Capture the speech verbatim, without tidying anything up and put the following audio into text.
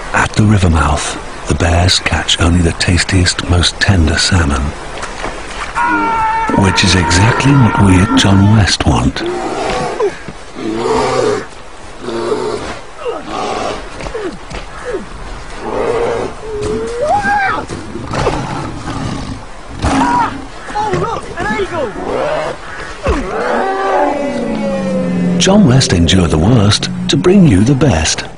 At the river mouth, the bears catch only the tastiest, most tender salmon, which is exactly what we at John West want. John West endured the worst to bring you the best.